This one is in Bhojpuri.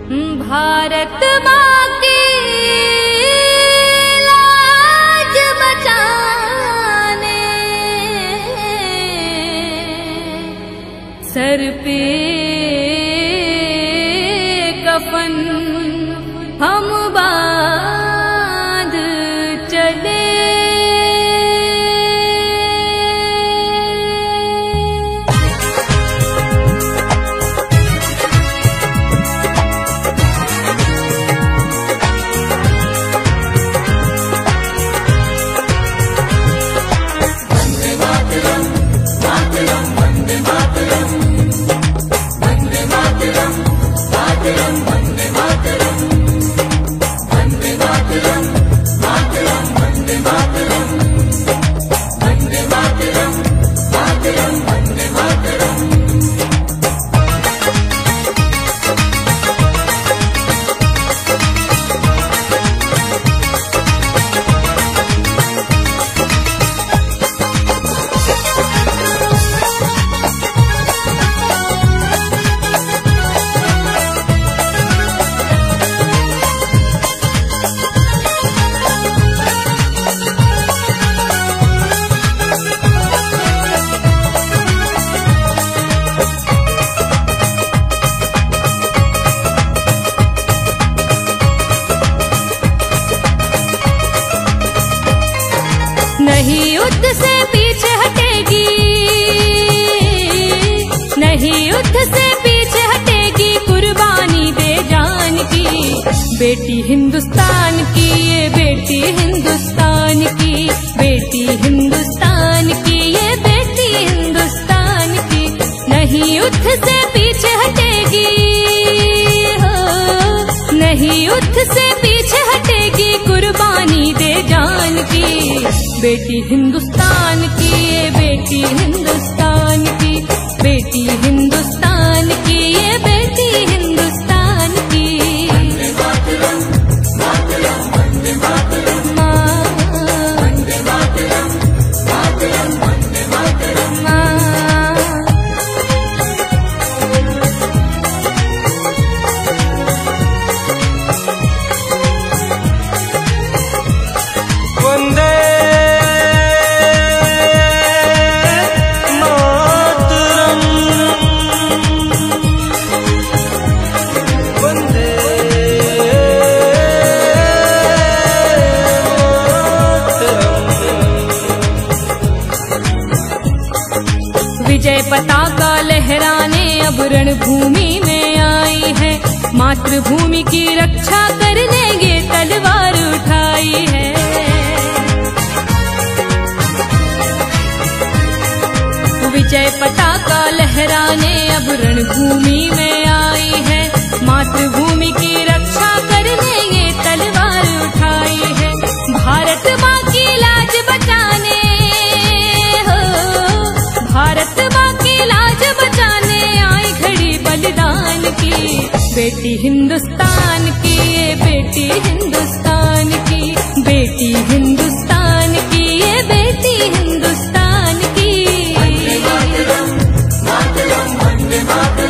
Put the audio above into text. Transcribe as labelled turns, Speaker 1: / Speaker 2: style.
Speaker 1: भारत माँ की लाज बचाने सर पे कफन हम बांध चले। नहीं युद्ध से पीछे हटेगी, नहीं युद्ध से पीछे हटेगी, कुर्बानी दे जान की बेटी हिंदुस्तान की, ये बेटी हिंदुस्तान की, बेटी हिंदुस्तान की, ये बेटी हिंदुस्तान की। नहीं युद्ध से पीछे हटेगी हो, नहीं युद्ध से पीछे हटेगी, कुर्बानी दे जान की बेटी हिंदुस्तान की, ये बेटी हिंदुस्तान की, बेटी हिंदुस्तान की, ये बेटी हिंदुस्तान की। वंदे मातरम, मातरम, वंदे मातरम, वंदे मातरम, मातरम, वंदे मातरम।
Speaker 2: वंदे
Speaker 1: विजय पताका लहराने अब रणभूमि में आई है, मातृभूमि की रक्षा करने ये तलवार उठाई है। विजय पताका लहराने अब रणभूमि में आई है, मातृभूमि की रक्षा करने ये तलवार उठाई है। भारत माँ की लाज बचाने हो, भारत माँ की लाज बचाने आई घड़ी बलिदान की बेटी हिंदुस्तान की, ये बेटी हिंदुस्तान की, बेटी हिंदुस्तान की, ये बेटी हिंदुस्तान की। वंदे मातरम, मातरम, वंदे मातरम।